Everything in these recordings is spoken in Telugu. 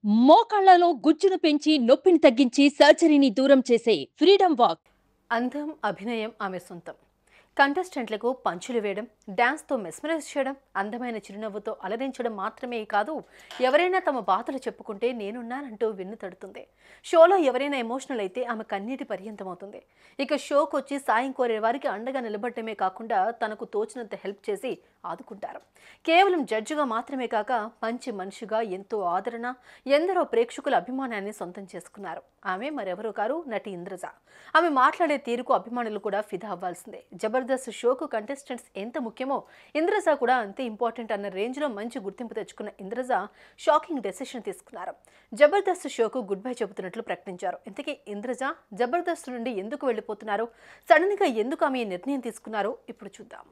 మోకాళ్లలో గుజ్జును పెంచి నొప్పిని తగ్గించి సర్జరీని దూరం చేసే ఫ్రీడమ్ వాక్. అందం, అభినయం ఆమె సొంతం. కంటెస్టెంట్లకు పంచులు వేయడం, డాన్స్తో మెస్మరైజ్ చేయడం, అందమైన చిరునవ్వుతో అలరించడం మాత్రమే కాదు, ఎవరైనా తమ బాధలు చెప్పుకుంటే నేనున్నానంటూ వెన్ను తడుతుంది. షోలో ఎవరైనా ఎమోషనల్ అయితే ఆమె కన్నీటి పర్యంతమవుతుంది. ఇక షోకు వచ్చి సాయం కోరే వారికి అండగా నిలబడటమే కాకుండా తనకు తోచినంత హెల్ప్ చేసి ఆదుకుంటారు. కేవలం జడ్జిగా మాత్రమే కాక మంచి మనిషిగా ఎంతో ఆదరణ, ఎందరో ప్రేక్షకుల అభిమానాన్ని సొంతం చేసుకున్నారు. ఆమె మరెవరో కారు, నటి ఇంద్రజ. ఆమె మాట్లాడే తీరుకు అభిమానులు కూడా ఫిదా అవ్వాల్సిందే. జబర్దస్త్ షోకు కంటెస్టెంట్స్ ఎంత ముఖ్యమో ఇంద్రజ కూడా అంతే ఇంపార్టెంట్ అన్న రేంజ్లో మంచి గుర్తింపు తెచ్చుకున్న ఇంద్రజ షాకింగ్ డెసిషన్ తీసుకున్నారు. జబర్దస్త్ షోకు గుడ్ బై చెబుతున్నట్లు ప్రకటించారు. ఇంతకీ ఇంద్రజ జబర్దస్త్ నుండి ఎందుకు వెళ్ళిపోతున్నారు, సడన్ గా ఎందుకు ఆమె నిర్ణయం తీసుకున్నారో ఇప్పుడు చూద్దాం.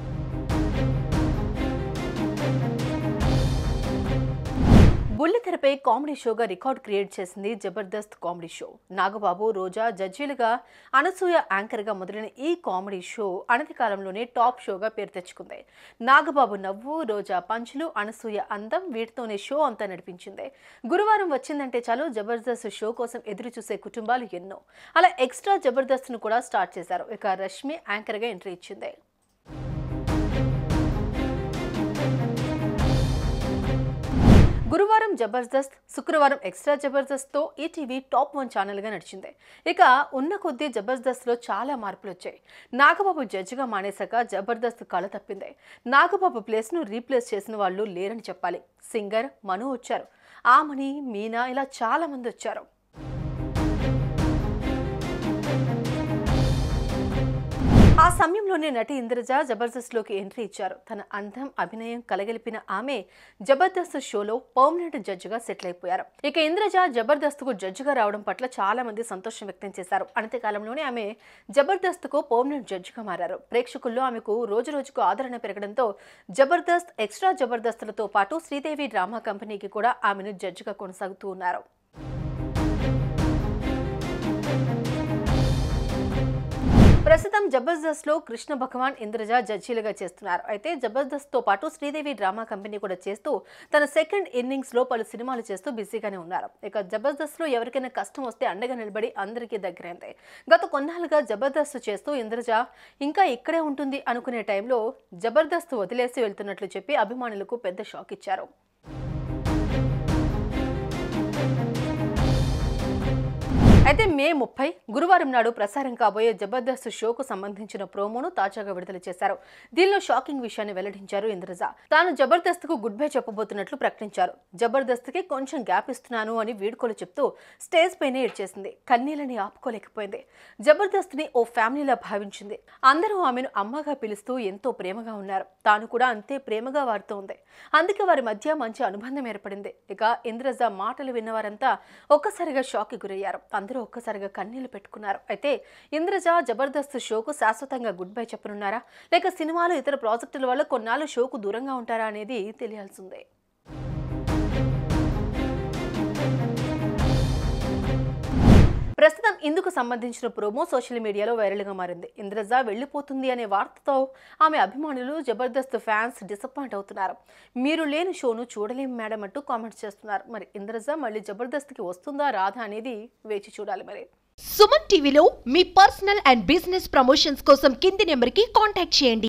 బుల్లితెరపై కామెడీ షోగా రికార్డ్ క్రియేట్ చేసింది జబర్దస్త్ కామెడీ షో. నాగబాబు, రోజా జడ్జీలుగా, అనసూయ యాంకర్గా మొదలైన ఈ కామెడీ షో అనతి కాలంలోనే టాప్ షోగా పేరు తెచ్చుకుంది. నాగబాబు నవ్వు, రోజా పంచులు, అనసూయ అందం, వీటితోనే షో అంతా నడిపించింది. గురువారం వచ్చిందంటే చాలు జబర్దస్త్ షో కోసం ఎదురు చూసే కుటుంబాలు ఎన్నో. అలా ఎక్స్ట్రా జబర్దస్త్ను కూడా స్టార్ట్ చేశారు. ఇక రష్మి యాంకర్గా ఎంట్రీ ఇచ్చింది. గురువారం జబర్దస్త్, శుక్రవారం ఎక్స్ట్రా జబర్దస్త్తో ఈటీవీ టాప్ 1 ఛానల్గా నడిచింది. ఇక ఉన్న కొద్దీ జబర్దస్త్లో చాలా మార్పులు వచ్చాయి. నాగబాబు జడ్జిగా మానేశాక జబర్దస్త్ కళ తప్పింది. నాగబాబు ప్లేస్ను రీప్లేస్ చేసిన వాళ్ళు లేరని చెప్పాలి. సింగర్ మను వచ్చారు, ఆమని, మీనా ఇలా చాలా మంది వచ్చారు. ఆ సమయంలోనే నటి ఇంద్రజ జబర్దస్త్లోకి ఎంట్రీ ఇచ్చారు. తన అందం, అభినయం కలగలిపిన ఆమె జబర్దస్త్ షోలో పర్మనెంట్ జడ్జిగా సెటిల్ అయిపోయారు. ఇక ఇంద్రజ జబర్దస్త్కు జడ్జిగా రావడం పట్ల చాలా మంది సంతోషం వ్యక్తం చేశారు. అనతి కాలంలోనే ఆమె జబర్దస్త్కు పర్మనెంట్ జడ్జిగా మారారు. ప్రేక్షకుల్లో ఆమెకు రోజు రోజుకు ఆదరణ పెరగడంతో జబర్దస్త్, ఎక్స్ట్రా జబర్దస్త్లతో పాటు శ్రీదేవి డ్రామా కంపెనీకి కూడా ఆమెను జడ్జిగా కొనసాగుతూ ఉన్నారు. ప్రస్తుతం జబర్దస్త్లో కృష్ణ భగవాన్, ఇంద్రజ జడ్జీలుగా చేస్తున్నారు. అయితే జబర్దస్త్తో పాటు శ్రీదేవి డ్రామా కంపెనీ కూడా చేస్తూ తన సెకండ్ ఇన్నింగ్స్లో పలు సినిమాలు చేస్తూ బిజీగానే ఉన్నారు. ఇక జబర్దస్త్లో ఎవరికైనా కష్టం వస్తే అండగా నిలబడి అందరికీ దగ్గరైంది. గత కొన్నాళ్ళుగా జబర్దస్త్ చేస్తూ ఇంద్రజ ఇంకా ఇక్కడే ఉంటుంది అనుకునే టైంలో జబర్దస్త్ వదిలేసి వెళ్తున్నట్లు చెప్పి అభిమానులకు పెద్ద షాక్ ఇచ్చారు. అయితే మే 30 గురువారం నాడు ప్రసారం కాబోయే జబర్దస్త్ షోకు సంబంధించిన ప్రోమోను తాజాగా విడుదల చేశారు. దీనిలో షాకింగ్ విషయాన్ని వెల్లడించారు ఇంద్రజ. తాను జబర్దస్త్కు గుడ్ బై చెప్పబోతున్నట్లు ప్రకటించారు. జబర్దస్త్కి కొంచెం గ్యాప్ ఇస్తున్నాను అని వీడ్కోలు చెప్తూ స్టేజ్ పైనే ఏడ్చేసింది. కన్నీళ్ళని ఆపుకోలేకపోయింది. జబర్దస్త్ని ఓ ఫ్యామిలీలా భావించింది. అందరూ ఆమెను అమ్మగా పిలుస్తూ ఎంతో ప్రేమగా ఉన్నారు. తాను కూడా అంతే ప్రేమగా వారితో ఉంది. అందుకే వారి మధ్య మంచి అనుబంధం ఏర్పడింది. ఇక ఇంద్రజ మాటలు విన్నవారంతా ఒక్కసారిగా షాక్కి గురయ్యారు. అందరూ ఒక్కసారిగా కన్నీళ్లు పెట్టుకున్నారు. అయితే ఇంద్రజ జబర్దస్త్ షోకు శాశ్వతంగా గుడ్ బై చెప్పనున్నారా, లేక సినిమాలు, ఇతర ప్రాజెక్టుల వల్ల కొన్నాళ్ళు షోకు దూరంగా ఉంటారా అనేది తెలియాల్సిందే. ప్రస్తుతం ఇందుకు సంబంధించిన ప్రోమో సోషల్ మీడియాలో వైరల్గా మారింది. ఇంద్రజ వెళ్లిపోతుంది అనే వార్తతో ఆమె అభిమానులు, జబర్దస్త్ ఫ్యాన్స్ డిసప్పాయింట్ అవుతున్నారు. మీరు లేని షోను చూడలేం మేడం అంటూ కామెంట్స్ చేస్తున్నారు. మరి ఇంద్రజ మళ్ళీ జబర్దస్త్కి వస్తుందా రాదా అనేది వేచి చూడాలి. మరి సుమన్ టీవీలో మీ పర్సనల్ అండ్ బిజినెస్ ప్రమోషన్స్ కోసం కింది నెంబర్కి కాంటాక్ట్ చేయండి.